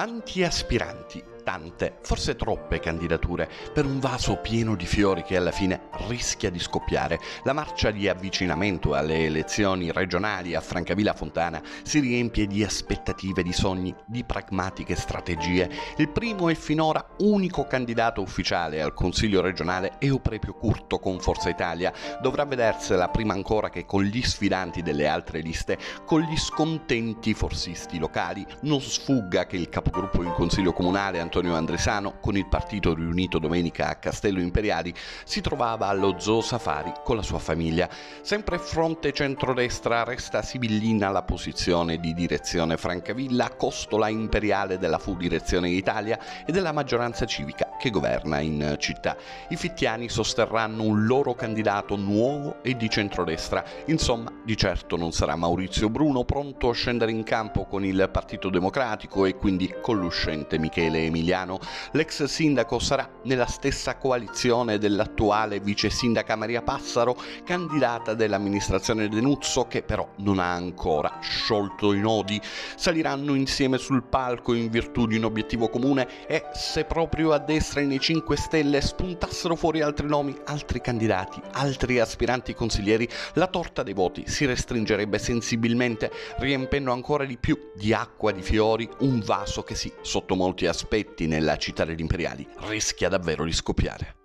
Tanti aspiranti, tante, forse troppe candidature, per un vaso pieno di fiori che alla fine rischia di scoppiare. La marcia di avvicinamento alle elezioni regionali a Francavilla Fontana si riempie di aspettative, di sogni, di pragmatiche strategie. Il primo e finora unico candidato ufficiale al Consiglio regionale è Euprepio Curto con Forza Italia. Dovrà vedersela prima ancora che con gli sfidanti delle altre liste, con gli scontenti forsisti locali. Non sfugga che il capogruppo in Consiglio Comunale Antonio Andresano, con il partito riunito domenica a Castello Imperiali, si trovava allo Zoo Safari con la sua famiglia. Sempre fronte centrodestra resta sibillina la posizione di direzione Francavilla, costola imperiale della Fu Direzione Italia e della maggioranza civica che governa in città. I fittiani sosterranno un loro candidato nuovo e di centrodestra. Insomma, di certo non sarà Maurizio Bruno, pronto a scendere in campo con il Partito Democratico e quindi con l'uscente Michele Emiliano. L'ex sindaco sarà nella stessa coalizione dell'attuale vice sindaca Maria Passaro, candidata dell'amministrazione Denuzzo, che però non ha ancora sciolto i nodi. Saliranno insieme sul palco in virtù di un obiettivo comune e se proprio a destra e nei 5 Stelle spuntassero fuori altri nomi, altri candidati, altri aspiranti consiglieri, la torta dei voti si restringerebbe sensibilmente, riempendo ancora di più di acqua di fiori un vaso che sì, sotto molti aspetti nella città degli imperiali rischia davvero di scoppiare.